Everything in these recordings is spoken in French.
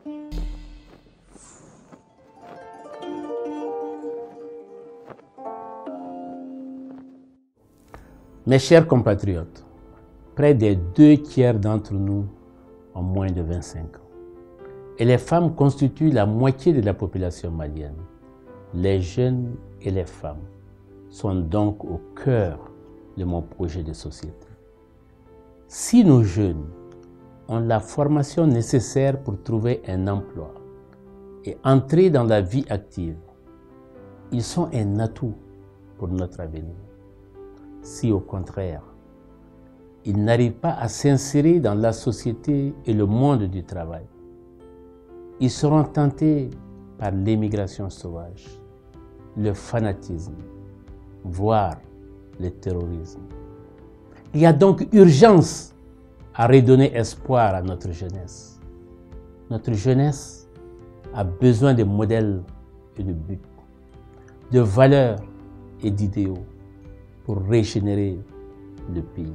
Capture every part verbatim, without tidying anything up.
Mes chers compatriotes, près des deux tiers d'entre nous ont moins de vingt-cinq ans. Et les femmes constituent la moitié de la population malienne. Les jeunes et les femmes sont donc au cœur de mon projet de société. Si nos jeunes ont la formation nécessaire pour trouver un emploi et entrer dans la vie active, ils sont un atout pour notre avenir. Si au contraire, ils n'arrivent pas à s'insérer dans la société et le monde du travail, ils seront tentés par l'émigration sauvage, le fanatisme, voire le terrorisme. Il y a donc urgence à redonner espoir à notre jeunesse. Notre jeunesse a besoin de modèles et de buts, de valeurs et d'idéaux pour régénérer le pays.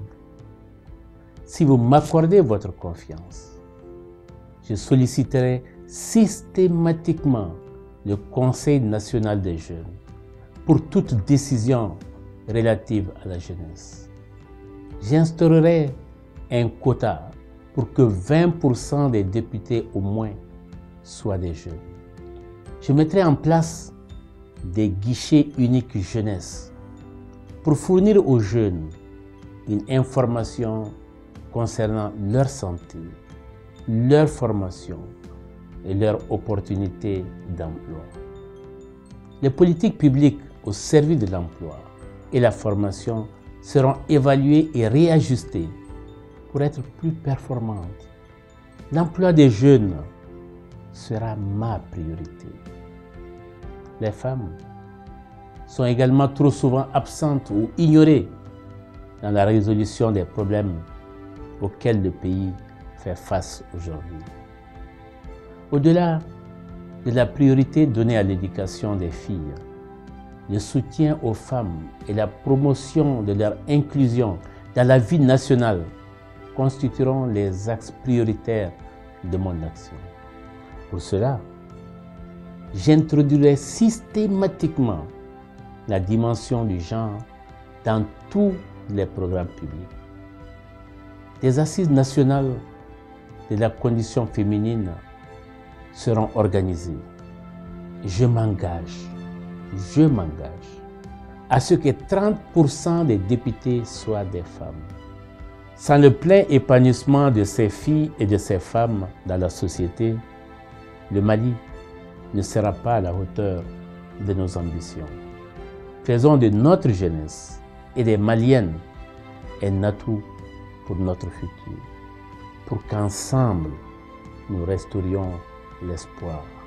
Si vous m'accordez votre confiance, je solliciterai systématiquement le Conseil national des jeunes pour toute décision relative à la jeunesse. J'instaurerai un quota pour que vingt pour cent des députés au moins soient des jeunes. Je mettrai en place des guichets uniques jeunesse pour fournir aux jeunes une information concernant leur santé, leur formation et leurs opportunités d'emploi. Les politiques publiques au service de l'emploi et la formation seront évaluées et réajustées pour être plus performantes. L'emploi des jeunes sera ma priorité. Les femmes sont également trop souvent absentes ou ignorées dans la résolution des problèmes auxquels le pays fait face aujourd'hui. Au-delà de la priorité donnée à l'éducation des filles, le soutien aux femmes et la promotion de leur inclusion dans la vie nationale constitueront les axes prioritaires de mon action. Pour cela, j'introduirai systématiquement la dimension du genre dans tous les programmes publics. Des assises nationales de la condition féminine seront organisées. Je m'engage, je m'engage à ce que trente pour cent des députés soient des femmes. Sans le plein épanouissement de ces filles et de ces femmes dans la société, le Mali ne sera pas à la hauteur de nos ambitions. Faisons de notre jeunesse et des Maliennes un atout pour notre futur, pour qu'ensemble nous restaurions l'espoir.